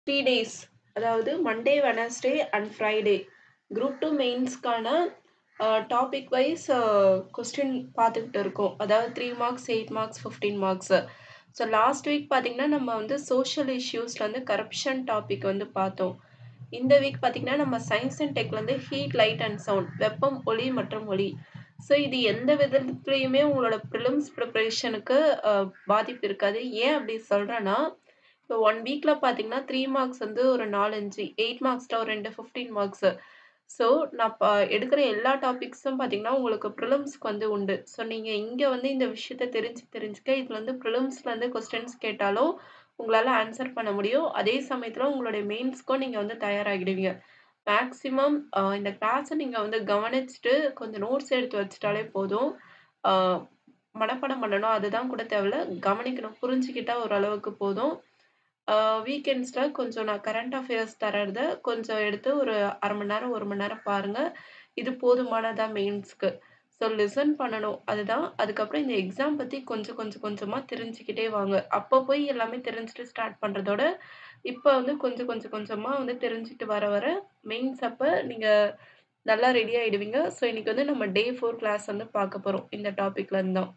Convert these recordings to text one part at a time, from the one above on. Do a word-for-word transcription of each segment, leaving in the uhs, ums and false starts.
Three days. அதாவது Monday, Wednesday and Friday. Group two மெயின்ஸ்க்கான அ டாபிக் வைஸ் அ கொஸ்டின் பார்த்துக்கிட்டு இருக்கோம். அதாவது three marks, eight marks, fifteen marks. So last week பார்த்தீங்கன்னா, நம்ம வந்து சோஷியல் இஷ்யூஸ்லேருந்து கரப்ஷன் டாபிக் வந்து பார்த்தோம். இந்த வீக் பார்த்தீங்கன்னா, நம்ம சயின்ஸ் அண்ட் டெக்லேருந்து ஹீட், லைட் அண்ட் சவுண்ட், வெப்பம், ஒளி மற்றும் ஒளி. ஸோ இது எந்த விதத்துலயுமே உங்களோட ப்ரிலிம்ஸ் ப்ரிப்பரேஷனுக்கு அ பாதிப்பு இருக்காது. ஏன் அப்படி சொல்றேன்னா, இப்போ ஒன் வீக்ல பார்த்தீங்கன்னா, த்ரீ மார்க்ஸ் வந்து ஒரு நாலு, அஞ்சு, எயிட் மார்க்ஸ்ல ஒரு ரெண்டு, ஃபிஃப்டீன் மார்க்ஸு. ஸோ நான் ப எடுக்கிற எல்லா டாபிக்ஸும் பார்த்தீங்கன்னா, உங்களுக்கு ப்ரிலிம்ஸ்க்கு வந்து உண்டு. ஸோ நீங்க இங்க வந்து இந்த விஷயத்த தெரிஞ்சு தெரிஞ்சுக்க இதுல வந்து ப்ரிலிம்ஸ்லேருந்து கொஸ்டின்ஸ் கேட்டாலும் உங்களால ஆன்சர் பண்ண முடியும். அதே சமயத்துல உங்களுடைய மெயின்ஸ்க்கும் நீங்க வந்து தயாராகிடுவீங்க. மேக்ஸிமம் அ இந்த கிளாஸ நீங்க வந்து கவனிச்சுட்டு கொஞ்சம் நோட்ஸ் எடுத்து வச்சுட்டாலே போதும். அ மனப்பாடம் பண்ணணும் அதுதான் கூட தேவையில்ல. கவனிக்கணும். புரிஞ்சுக்கிட்டா ஓரளவுக்கு போதும். ஆ வீக்கெண்ட்ஸ்ல கொஞ்சம் நான் கரண்ட் அஃபேர்ஸ் தர்றத கொஞ்சம் எடுத்து ஒரு அரை மணி நேரம், ஒரு மணி நேரம் பாருங்க. இது போதுமானதா மெயின்ஸ்க்கு. ஸோ லிசன் பண்ணணும். அதுதான். அதுக்கப்புறம் இந்த எக்ஸாம் பத்தி கொஞ்சம் கொஞ்சம் கொஞ்சமா தெரிஞ்சுக்கிட்டே வாங்க. அப்ப போய் எல்லாமே தெரிஞ்சுட்டு ஸ்டார்ட் பண்றதோட, இப்ப வந்து கொஞ்சம் கொஞ்சம் கொஞ்சமா வந்து தெரிஞ்சுட்டு வர வர மெயின்ஸ் அப்ப நீங்க நல்லா ரெடி ஆயிடுவீங்க. ஸோ இன்னைக்கு வந்து நம்ம டே ஃபோர் கிளாஸ் வந்து பார்க்க போறோம். இந்த டாபிக்ல இருந்து தான்.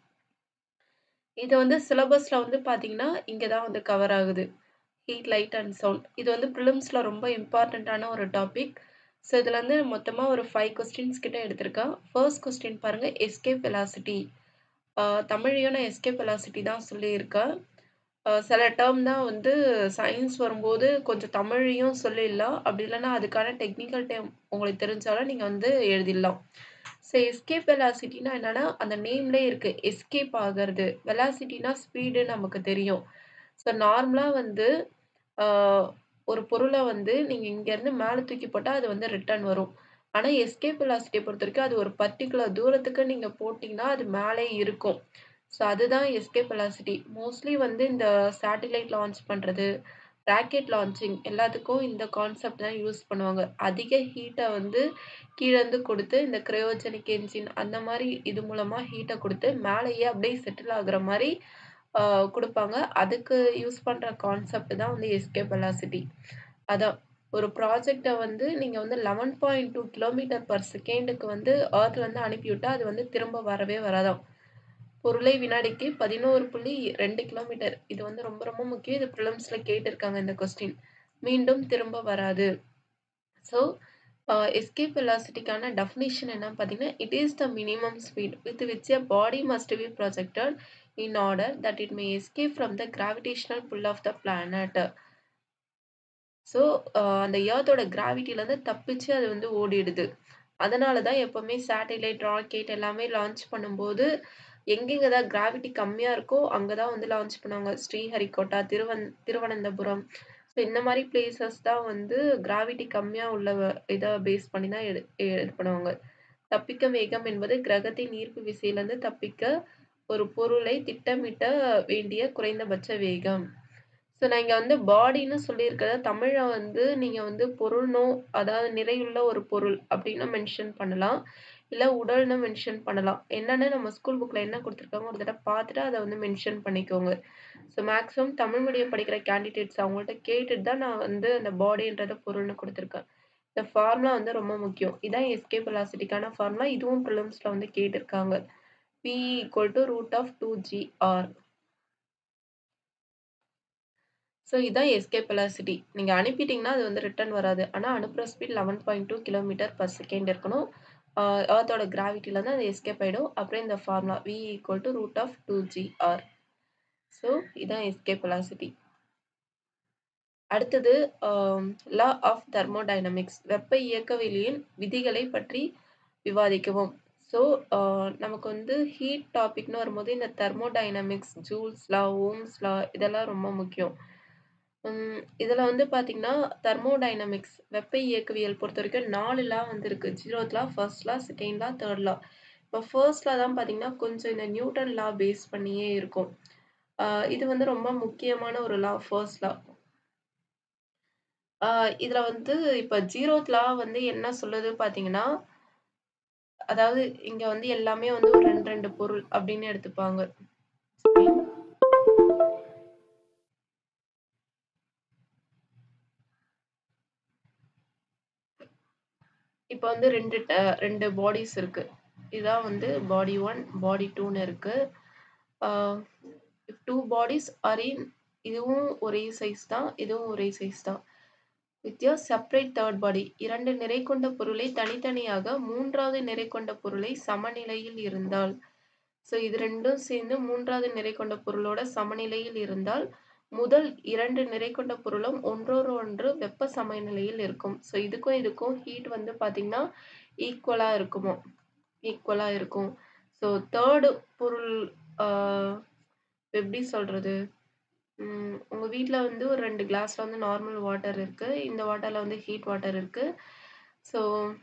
இது வந்து சிலபஸ்ல வந்து பார்த்தீங்கன்னா, இங்க தான் வந்து கவர் ஆகுது. Heat, light and sound. இது வந்து பிரிலிம்ஸ்ல ரொம்ப இம்பார்ட்டன்ட்டான ஒரு டாபிக். ஸோ இதுல வந்து மொத்தமா ஒரு ஃபைவ் கொஸ்டின்ஸ் கிட்ட எடுத்திருக்கேன். ஃபர்ஸ்ட் கொஸ்டின் பாருங்க, எஸ்கேப் வெலாசிட்டி. ஆ தமிழ்லயும் நான் எஸ்கேப் வெலாசிட்டி தான் சொல்லியிருக்கேன். அ சில டெர்ம் தான் வந்து சயின்ஸ் வரும்போது கொஞ்சம் தமிழ்லயும் சொல்லிடலாம். அப்படி இல்லன்னா அதுக்கான டெக்னிக்கல் டெர்ம் உங்களுக்கு தெரிஞ்சாலும் நீங்க வந்து எழுதிடலாம். ஸோ எஸ்கேப் வெலாசிட்டினா என்னன்னா, அந்த நேம்லயே இருக்கு. எஸ்கேப் ஆகறது. வெலாசிட்டினா ஸ்பீடு நமக்கு தெரியும். ஸோ நார்மலா வந்து ஆ ஒரு பொருள வந்து நீங்க இங்கருந்து மேல தூக்கி போட்டா அது வந்து ரிட்டர்ன் வரும். ஆனா எஸ்கேப் வெலாசிட்டிய பொறுத்தவரைக்கும் அது ஒரு பர்ட்டிகுலர் தூரத்துக்கு நீங்க போட்டீங்கன்னா, அது மேலயே இருக்கும். ஸோ அதுதான் எஸ்கேப் வெலாசிட்டி. மோஸ்ட்லி வந்து இந்த சேட்டிலைட் லான்ச் பண்றது, ராக்கெட் லான்ச்சிங் எல்லாத்துக்கும் இந்த கான்செப்ட் தான் யூஸ் பண்ணுவாங்க. அதிக ஹீட்ட வந்து கீழருந்து குடுத்து, இந்த கிரையோஜெனிக் என்ஜின் அந்த மாரி இது மூலமா ஹீட்ட குடுத்து, மேலேயே அப்படியே செட்டில் ஆகுற மாரி ஆ குடுப்பாங்க. அதுக்கு யூஸ் பண்ற கான்செப்ட் தான் வந்து எஸ்கேப் வெலாசிட்டி. அதான் ஒரு ப்ராஜெக்ட்ட வந்து நீங்க வந்து பதினொன்று புள்ளி இரண்டு கிலோமீட்டர் பெர் செகண்டுக்கு வந்து எர்த்லருந்து அனுப்பிவிட்டா, அது வந்து திரும்ப வரவே வராதாம். பொருளை வினாடிக்கு பதினொன்று புள்ளி இரண்டு கிலோமீட்டர். இது வந்து ரொம்ப ரொம்ப முக்கியம். இது பிரிலிம்ஸ்ல கேட்டிருக்காங்க இந்த கொஸ்டின். மீண்டும் திரும்ப வராது. ஸோ அ எஸ்கேப் வெலாசிட்டிக்கான டெஃபினிஷன் என்னன்னு பார்த்தீங்கன்னா, it is the minimum speed with which a body must be projected in order that it may escape from the gravitational pull of the planet. So அ அந்த எர்த்தோட கிராவிட்டிலருந்து தப்பிச்சு அது வந்து ஓடிடுது. அதனால தான் எப்பவுமே சேட்டிலைட், ராக்கெட் எல்லாமே லான்ச் பண்ணும்போது, எங்கெங்க தான் கிராவிட்டி கம்மியா இருக்கோ, அங்க தான் வந்து லான்ச் பண்ணுவாங்க. ஸ்ரீஹரிகோட்டா, திருவன் திருவனந்தபுரம். ஸோ இந்த மாரி பிளேஸஸ் தான் வந்து கிராவிட்டி கம்மியா உள்ள வ இத பேஸ் பண்ணி தான் எடு இது பண்ணுவாங்க. தப்பிக்க வேகம் என்பது கிரகத்தின் ஈர்ப்பு விசையிலிருந்து தப்பிக்க ஒரு பொருளை திட்டமிட்ட வேண்டிய குறைந்தபட்ச வேகம். ஸோ நான் இங்க வந்து பாடின்னு சொல்லியிருக்கிறத தமிழ்ல வந்து நீங்க வந்து பொருள்னோ, அதாவது நிறையுள்ள ஒரு பொருள் அப்படின்னு மென்ஷன் பண்ணலாம். இல்ல உடல்ன்னு மென்ஷன் பண்ணலாம். என்னன்னு நம்ம ஸ்கூல் புக்ல என்ன குடுத்துருக்காங்க ஒரு தடவ பார்த்துட்டு அத வந்து மென்ஷன் பண்ணிக்கோங்க. ஸோ மேக்ஸிமம் தமிழ் மீடியம் படிக்கிற கேண்டிடேட்ஸ் அவங்கள்ட்ட கேட்டுட்டு தான் நான் வந்து அந்த பாடின்றத பொருள்னு குடுத்துருக்கேன். இந்த ஃபார்முலா வந்து ரொம்ப முக்கியம். இதான் எஸ்கேப் வெலாசிட்டிக்கான ஃபார்முலா. இதுவும் பிரிலிம்ஸ்ல வந்து கேட்டிருக்காங்க. P equal to root of two G R. So இதான் எஸ்கேப் வெலாசிட்டி. நீங்க அனுப்பிட்டீங்கன்னா, அது வந்து ரிட்டர்ன் வராது. ஆனா அனுப்புற ஸ்பீட் பதினொன்று புள்ளி இரண்டு கிலோமீட்டர் பெர் செகண்ட் இருக்கணும். ஆ எர்த்தோட கிராவிட்டிலருந்து அது எஸ்கேப் ஆயிடும். அப்புறம் இந்த formula V equal to root of two G R. So இதான் எஸ்கேப் வெலாசிட்டி. அடுத்தது ஆம் லா ஆஃப் தெர்மோடைனமிக்ஸ். வெப்ப இயக்கவியலின் விதிகளைப் பற்றி விவாதிக்கவும். ஸோ அ நமக்கு வந்து ஹீட் டாபிக்ன்னு வரும்போது இந்த thermodynamics, Joule's law, Ohm's law இதெல்லாம் ரொம்ப முக்கியம். ம். இதுல வந்து பார்த்தீங்கன்னா, தெர்மோடைனமிக்ஸ் வெப்ப இயக்கவியல் பொறுத்தவரைக்கும் நாலு லா வந்து இருக்கு. Zeroth law, first law, second law, third law. இப்போ ஃபர்ஸ்ட் லா தான் பார்த்தீங்கன்னா, கொஞ்சம் இந்த நியூட்டன் லா பேஸ் பண்ணியே இருக்கும். ஆ இது வந்து ரொம்ப முக்கியமான ஒரு லா, ஃபர்ஸ்ட் லா. ஆ இதுல வந்து இப்ப ஜீரோத் லா வந்து என்ன சொல்லுது பார்த்தீங்கன்னா, அதாவது இங்க வந்து எல்லாமே வந்து ஒரு ரெண்டு, ரெண்டு பொருள் அப்படின்னு எடுத்துப்பாங்க. இப்ப வந்து ரெண்டு ட ரெண்டு பாடிஸ் இருக்கு. இதான் வந்து பாடி ஒன், பாடி டூன்னு இருக்கு. ஆ if two bodies are in இதுவும் ஒரே சைஸ் தான். இதுவும் ஒரே சைஸ் தான். With a separate third body இரண்டு நிறை கொண்ட பொருளை தனித்தனியாக மூன்றாவது நிறை கொண்ட பொருளை சமநிலையில் இருந்தால் ஸோ இது ரெண்டும் சேர்ந்து மூன்றாவது நிறை கொண்ட பொருளோட சமநிலையில் இருந்தால் முதல் இரண்டு நிறை கொண்ட பொருளும் ஒன்றோடு ஒன்று வெப்ப சமநிலையில் இருக்கும். ஸோ இதுக்கும் இதுக்கும் ஹீட் வந்து பார்த்தீங்கன்னா ஈக்குவலா இருக்குமோ ஈக்குவலா இருக்கும். ஸோ தேர்டு பொருள் ஆஹ் எப்படி சொல்றது? ம் உங்க வீட்ல வந்து ஒரு ரெண்டு கிளாஸ்ல வந்து நார்மல் வாட்டர் இருக்கு. இந்த வாட்டர்ல வந்து ஹீட் வாட்டர் இருக்கு. ஸோ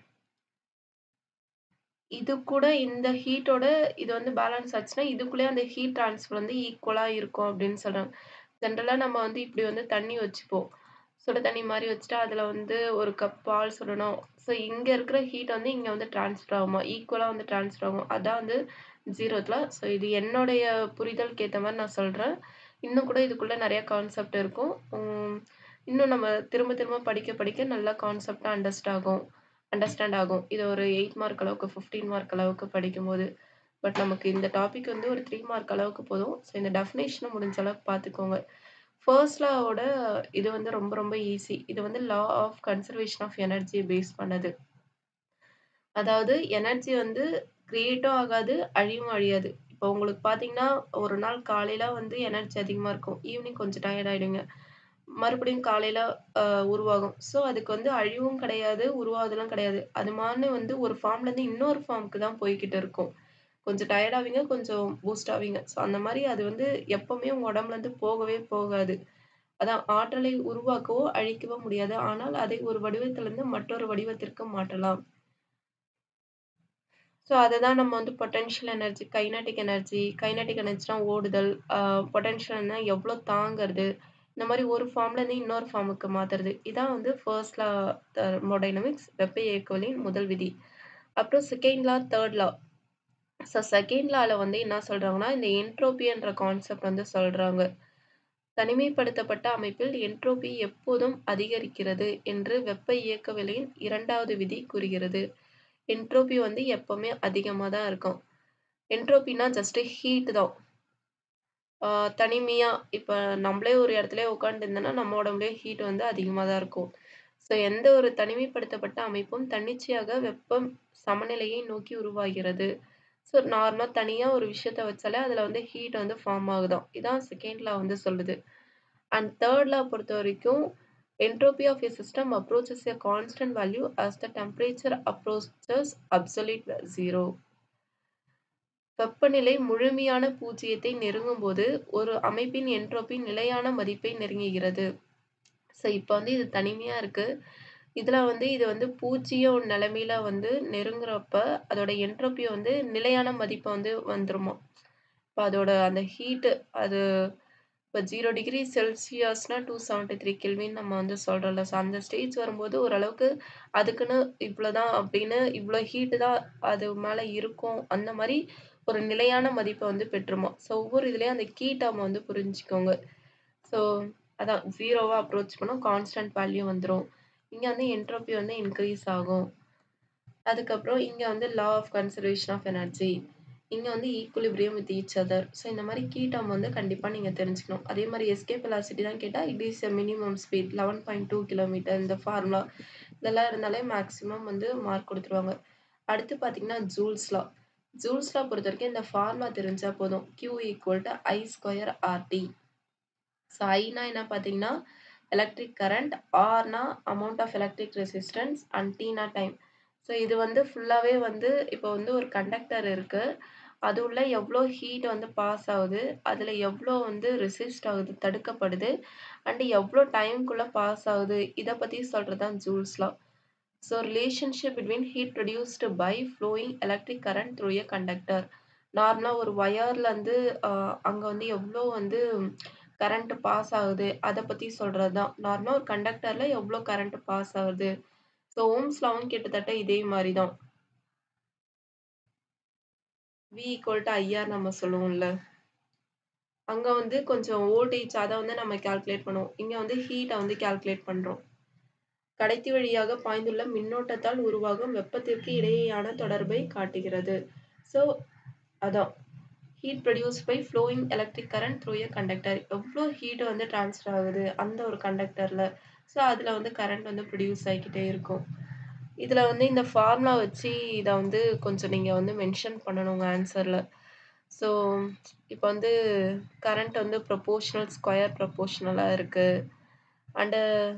இது கூட இந்த ஹீட்டோட இது வந்து பேலன்ஸ் ஆச்சுன்னா, இதுக்குள்ளயே அந்த ஹீட் ட்ரான்ஸ்ஃபர் வந்து ஈக்குவலா இருக்கும் அப்படின்னு சொல்றாங்க. ஜென்ரலா நம்ம வந்து இப்படி வந்து தண்ணி வச்சுப்போம். சுட தண்ணி மாரி வச்சுட்டு அதுல வந்து ஒரு கப் பால் சுடணும். ஸோ இங்க இருக்கிற ஹீட் வந்து இங்க வந்து ட்ரான்ஸ்ஃபர் ஆகுமா? ஈக்குவலா வந்து ட்ரான்ஸ்ஃபர் ஆகும். அதான் வந்து ஜீரோத்ல. ஸோ இது என்னுடைய புரிதலுக்கு ஏத்த மாரி நான் சொல்றேன். இன்னும் கூட இதுக்குள்ள நெறைய கான்செப்ட் இருக்கும். ம் இன்னும் நம்ம திரும்ப திரும்ப படிக்க படிக்க நல்லா கான்செப்ட்டா அண்டர்ஸ்ட் ஆகும். அண்டர்ஸ்டாண்ட் ஆகும். இது ஒரு எட்டு மார்க் அளவுக்கு, பதினைந்து மார்க் அளவுக்கு படிக்கும்போது. பட் நமக்கு இந்த டாபிக் வந்து ஒரு மூன்று மார்க் அளவுக்கு போதும். ஸோ இந்த டெஃபினேஷன முடிஞ்ச அளவுக்கு பார்த்துக்கோங்க. ஃபர்ஸ்ட் லாவோட இது வந்து ரொம்ப ரொம்ப ஈஸி. இது வந்து லா ஆஃப் கன்சர்வேஷன் ஆஃப் எனர்ஜிய பேஸ் பண்ணது. அதாவது எனர்ஜி வந்து கிரியேட்டும் ஆகாது, அழியவும் அழியாது. இப்போ உங்களுக்கு பார்த்தீங்கன்னா, ஒரு நாள் காலையில வந்து எனர்ஜி அதிகமா இருக்கும். ஈவினிங் கொஞ்சம் டயர்ட் ஆயிடுவீங்க. மறுபடியும் காலையில அ உருவாகும். ஸோ அதுக்கு வந்து அழிவும் கிடையாது, உருவாகுதலும் கிடையாது. அது மாரின்னு வந்து ஒரு ஃபார்ம்லேருந்து இன்னொரு ஃபார்ம்க்கு தான் போய்க்கிட்டு இருக்கும். கொஞ்சம் டயர்ட் ஆவீங்க, கொஞ்சம் பூஸ்ட் ஆவீங்க. ஸோ அந்த மாரி அது வந்து எப்பவுமே உங்க உடம்புலேருந்து போகவே போகாது. அதான் ஆற்றலை உருவாக்கவோ, அழிக்கவோ முடியாது. ஆனால் அதை ஒரு வடிவத்திலிருந்து மற்றொரு வடிவத்திற்கு மாற்றலாம். ஸோ அததான் நம்ம வந்து potential energy, kinetic energy, kinetic எனர்ஜினா ஓடுதல், அ பொட்டன்ஷியல்னா எவ்ளோ தாங்குறது, இந்த மாரி ஒரு ஃபார்ம்லேருந்து இன்னொரு ஃபார்முக்கு மாத்துறது. இதான் வந்து ஃபர்ஸ்ட் லா தெர்மோடைனமிக்ஸ் வெப்ப இயக்கவியலின் முதல் விதி. அப்புறம் second law, third law. So second லால வந்து என்ன சொல்றாங்கன்னா, இந்த என்ட்ரோபி என்ற கான்செப்ட் வந்து சொல்றாங்க. தனிமைப்படுத்தப்பட்ட அமைப்பில் என்ட்ரோபி எப்போதும் அதிகரிக்கிறது என்று வெப்ப இயக்கவியலின் இரண்டாவது விதி கூறுகிறது. என்ட்ரோபி வந்து எப்பவுமே அதிகமா தான் இருக்கும். என்ட்ரோபின்னா ஜஸ்ட் ஹீட் தான். ஆ தனிமையா இப்ப நம்மளே ஒரு இடத்துலயே உட்கார்ந்திருந்தோம்னா, நம்ம உடம்புலயே ஹீட் வந்து அதிகமா தான் இருக்கும். ஸோ எந்த ஒரு தனிமைப்படுத்தப்பட்ட அமைப்பும் தன்னிச்சையாக வெப்பம் சமநிலையை நோக்கி உருவாகிறது. ஸோ நார்மலா தனியா ஒரு விஷயத்த வச்சாலே அதுல வந்து ஹீட் வந்து ஃபார்ம் ஆகுதாம். இதான் செகண்ட் லா வந்து சொல்லுது. அண்ட் தேர்ட் லா பொறுத்தவரைக்கும் entropy of a system approaches a constant value as the temperature approaches absolute zero. வெப்பநிலை முழுமையான பூஜ்ஜியத்தை நெருங்கும்போது ஒரு அமைப்பின் என்ட்ரோபி நிலையான மதிப்பை நெருங்குகிறது. ஸோ இப்ப வந்து இது தனிமையா இருக்கு. இதுல வந்து இது வந்து பூஜ்ஜியம் நிலைமையில வந்து நெருங்குறப்ப அதோட என்ட்ரோபி வந்து நிலையான மதிப்பு வந்து வந்துருமாம். இப்ப அதோட அந்த ஹீட் அது இப்ப ஜீரோ டிகிரி செல்சியஸ்னா இருநூற்று எழுபத்தி மூன்று கெல்வின் நம்ம வந்து சொல்றோம்ல. ஸோ அந்த ஸ்டேஜ் வரும்போது ஓரளவுக்கு அதுக்குன்னு இவ்வளோதான் அப்படின்னு இவ்வளோ ஹீட் தான் அது மேல இருக்கும். அந்த மாரி ஒரு நிலையான மதிப்ப வந்து பெற்றுருமாம். ஸோ ஒவ்வொரு இதுலயும் அந்த கீ டெர்ம் வந்து புரிஞ்சுக்கோங்க. ஸோ அதான் ஜீரோவா அப்ரோச் பண்ணும். கான்ஸ்டன்ட் வேல்யூ வந்துரும். இங்க வந்து என்ட்ரோபி வந்து இன்கிரீஸ் ஆகும். அதுக்கப்புறம் இங்க வந்து law of conservation of energy. இங்க வந்து equilibrium with each other. So இந்த மாரி கீ டெர்ம் வந்து கண்டிப்பா நீங்க தெரிஞ்சுக்கணும். அதே மாரி எஸ்கேப் வெலாசிட்டி தான் கேட்டா, it is a minimum speed பதினொன்று புள்ளி இரண்டு கிலோமீட்டர் இந்த ஃபார்முலா. இதெல்லாம் இருந்தாலே மேக்ஸிமம் வந்து மார்க் குடுத்துருவாங்க. அடுத்து பார்த்தீங்கன்னா, ஜூல்ஸ் லா. ஜூல்ஸ் லா பொறுத்தவரைக்கும் இந்த ஃபார்முலா தெரிஞ்சா போதும். Q equal to I square RT. So ஐனா என்ன பார்த்தீங்கன்னா, எலக்ட்ரிக் கரண்ட், ஆர்னா amount of electric resistance and டீனா டைம். ஸோ இது வந்து ஃபுல்லாவே வந்து இப்போ வந்து ஒரு கண்டக்டர் இருக்கு. அது உள்ள எவ்ளோ ஹீட் வந்து பாஸ் ஆகுது, அதுல எவ்ளோ வந்து ரெசிஸ்ட் ஆகுது, தடுக்கப்படுது, அண்ட் எவ்ளோ டைம்க்குள்ள பாஸ் ஆகுது, இத பத்தி சொல்றது தான் Joule's law. So relationship between heat produced by flowing electric current through a conductor. நார்மலா ஒரு வயர்லேருந்து அ அங்க வந்து எவ்ளோ வந்து கரண்ட் பாஸ் ஆகுது, அத பத்தி சொல்றது தான். நார்மலா ஒரு கண்டக்டர்ல எவ்ளோ கரண்ட் பாஸ் ஆகுது. ஸோ ஓம்ஸ் லாவும் கிட்டத்தட்ட இதே மாரி தான். V ஈக்குவல் டூ ஐஆர் நம்ம சொல்லுவோம்ல. அங்க வந்து கொஞ்சம் வோல்டேஜ் அத வந்து நம்ம கால்குலேட் பண்ணுவோம். இங்க வந்து ஹீட்ட வந்து கால்குலேட் பண்றோம். கடைத்தி வழியாக பாய்ந்துள்ள மின்னோட்டத்தால் உருவாகும் வெப்பத்திற்கு இடையேயான தொடர்பை காட்டுகிறது. ஸோ அதான் heat produce by flowing electric current through a conductor. எவ்வளோ ஹீட் வந்து ட்ரான்ஸ்ஃபர் ஆகுது அந்த ஒரு கண்டக்டரில். ஸோ அதில் வந்து கரண்ட் வந்து ப்ரொடியூஸ் ஆகிக்கிட்டே இருக்கும். இதில் வந்து இந்த ஃபார்முலா வச்சு இதை வந்து கொஞ்சம் நீங்கள் வந்து மென்ஷன் பண்ணணுங்க ஆன்சரில். ஸோ இப்போ வந்து கரண்ட் வந்து ப்ரொபோர்ஷனல் ஸ்கொயர் ப்ரொபோர்ஷனலாக இருக்குது. அண்டு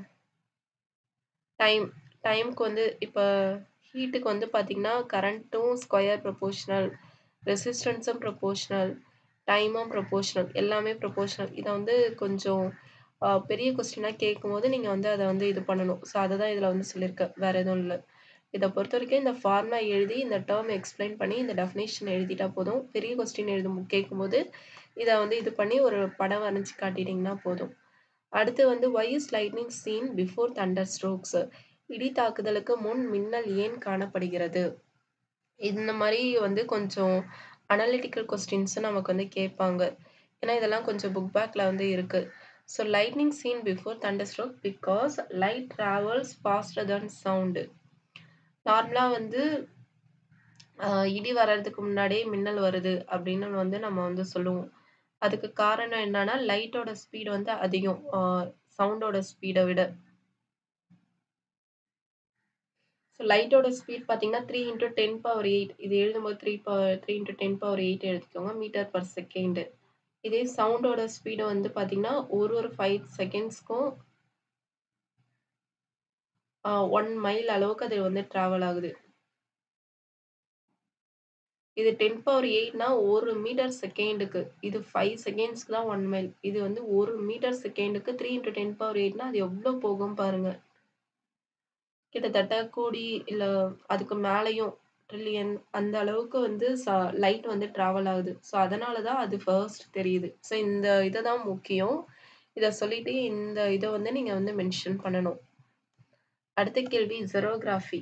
டைம் டைமுக்கு வந்து இப்போ ஹீட்டுக்கு வந்து பார்த்திங்கன்னா கரண்ட்டும் ஸ்கொயர் ப்ரொபோர்ஷனல், ரெசிஸ்டன்ஸும் ப்ரொபோர்ஷனல், டைமும் ப்ரொபோர்ஷனல், எல்லாமே ப்ரொபோர்ஷனல். இதை வந்து கொஞ்சம் பெரிய கொஸ்டினாக கேட்கும்போது நீங்கள் வந்து அதை வந்து இது பண்ணணும். ஸோ அதை தான் இதில் வந்து சொல்லியிருக்கேன், வேறு எதுவும் இல்லை. இதை பொறுத்த வரைக்கும் இந்த ஃபார்முலா எழுதி இந்த டேர்ம் எக்ஸ்பிளைன் பண்ணி இந்த டெஃபினேஷன் எழுதிட்டா போதும். பெரிய கொஸ்டின் எழுதும் கேட்கும்போது இதை வந்து இது பண்ணி ஒரு படம் வரைஞ்சி காட்டிட்டிங்கன்னா போதும். அடுத்து வந்து why is lightning seen before thunder strokes? இடி தாக்குதலுக்கு முன் மின்னல் ஏன் காணப்படுகிறது? இந்த மாதிரி வந்து கொஞ்சம் அனலிட்டிக்கல் கொஸ்டின்ஸ் நமக்கு வந்து கேட்பாங்க. ஏன்னா இதெல்லாம் கொஞ்சம் புக் பேக்கில் வந்து இருக்கு. So lightning seen before thunderstroke because light travels faster than sound. நார்மலாக வந்து இடி வர்றதுக்கு முன்னாடியே மின்னல் வருது அப்படின்னு வந்து நம்ம வந்து சொல்லுவோம். அதுக்கு காரணம் என்னன்னா லைட்டோட ஸ்பீடு வந்து அதிகம் சவுண்டோட ஸ்பீடை விட. ஸோ லைட்டோட ஸ்பீட் பார்த்தீங்கன்னா three into ten power eight. இது எழுதும்போது three power three into ten power eight எடுத்துக்கோங்க மீட்டர் பர் செகண்டு. இதே சவுண்டோட ஸ்பீடு வந்து பார்த்தீங்கன்னா ஒரு ஒரு ஃபைவ் செகண்ட்ஸ்க்கும் ஒன் மைல் அளவுக்கு அது வந்து ட்ராவல் ஆகுது. இது டென் பவர் எயிட்னா ஒரு மீட்டர் செகண்டுக்கு. இது ஃபைவ் செகண்ட்ஸ்க்கு தான் ஒன் மைல். இது வந்து ஒரு மீட்டர் செகண்டுக்கு த்ரீ இன்டூ டென் பவர் எயிட்னா அது எவ்வளோ போகும் பாருங்க. கிட்டத்தட்ட கோடி இல்லை அதுக்கு மேலேயும் ட்ரில்லியன் அந்த அளவுக்கு வந்து ச லைட் வந்து ட்ராவல் ஆகுது. ஸோ அதனால தான் அது ஃபர்ஸ்ட் தெரியுது. ஸோ இந்த இதை தான் முக்கியம். இதை சொல்லிட்டு இந்த இதை வந்து நீங்கள் வந்து மென்ஷன் பண்ணணும். அடுத்த கேள்வி ஜெரோகிராஃபி.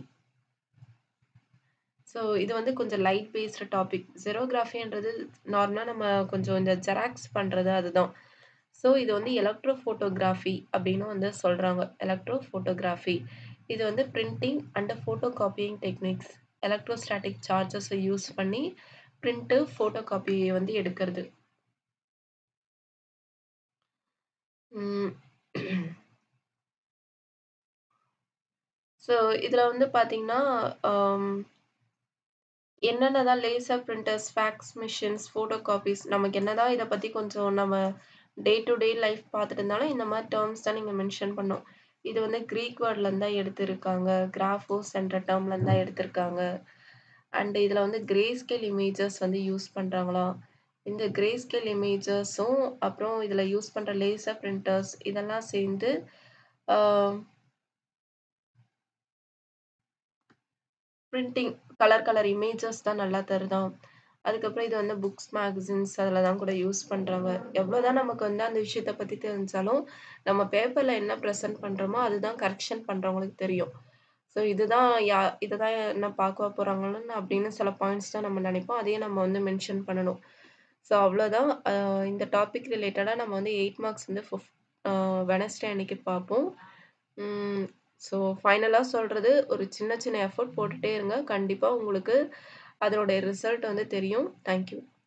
ஸோ இது வந்து கொஞ்சம் லைட் பேஸ்டு டாபிக். ஜெரோகிராஃபின்றது நார்மலாக நம்ம கொஞ்சம் இந்த ஜெராக்ஸ் பண்ணுறது அதுதான். ஸோ இது வந்து எலக்ட்ரோ ஃபோட்டோகிராஃபி அப்படின்னு வந்து சொல்கிறாங்க. எலக்ட்ரோ ஃபோட்டோகிராஃபி இது வந்து printing and photo copying techniques, electrostatic சார்ஜஸை யூஸ் பண்ணி பிரிண்ட்டு ஃபோட்டோ காப்பியை வந்து எடுக்கிறது. ஸோ இதில் வந்து பார்த்தீங்கன்னா என்னென்னதான் laser printers, fax machines, photo copies நமக்கு என்னதான் இதை பற்றி கொஞ்சம் நம்ம டே டு டே லைஃப் பார்த்துட்டு இருந்தாலும் இந்த மாதிரி டேர்ம்ஸ் தான் நீங்கள் மென்ஷன் பண்ணோம். இது வந்து க்ரீக் வேர்ட்லேருந்து தான் எடுத்திருக்காங்க. கிராஃபோஸ் என்ற டேர்ம்லேருந்து தான் எடுத்திருக்காங்க. அண்ட் இதில் வந்து கிரே ஸ்கேல் இமேஜஸ் வந்து யூஸ் பண்ணுறாங்களாம். இந்த கிரே ஸ்கேல் இமேஜஸும் அப்புறம் இதில் யூஸ் பண்ணுற லேசர் பிரிண்டர்ஸ் இதெல்லாம் சேர்ந்து பிரிண்டிங் கலர் கலர் இமேஜஸ் தான் நல்லா தருதான். அதுக்கப்புறம் இது வந்து புக்ஸ், மேகசின்ஸ் அதில் தான் கூட யூஸ் பண்ணுறாங்க. எவ்வளோதான் நமக்கு வந்து அந்த விஷயத்தை பற்றி தெரிஞ்சாலும் நம்ம பேப்பரில் என்ன ப்ரெசென்ட் பண்ணுறோமோ அதுதான் கரெக்ஷன் பண்ணுறவங்களுக்கு தெரியும். ஸோ இதுதான் யா இதை தான் என்ன பார்க்க போகிறாங்கன்னு அப்படின்னு சில பாயிண்ட்ஸ் தான் நம்ம நினைப்போம். அதையே நம்ம வந்து மென்ஷன் பண்ணணும். ஸோ அவ்வளோதான். இந்த டாபிக் ரிலேட்டடாக நம்ம வந்து எயிட் மார்க்ஸ் வந்து ஃபிஃப்த் வெனஸ்டே அன்னைக்கு பார்ப்போம். ஸோ ஃபைனலாக சொல்கிறது ஒரு சின்ன சின்ன எஃபர்ட் போட்டுகிட்டே இருங்க. கண்டிப்பாக உங்களுக்கு அதனுடைய ரிசல்ட் வந்து தெரியும். தேங்க்யூ.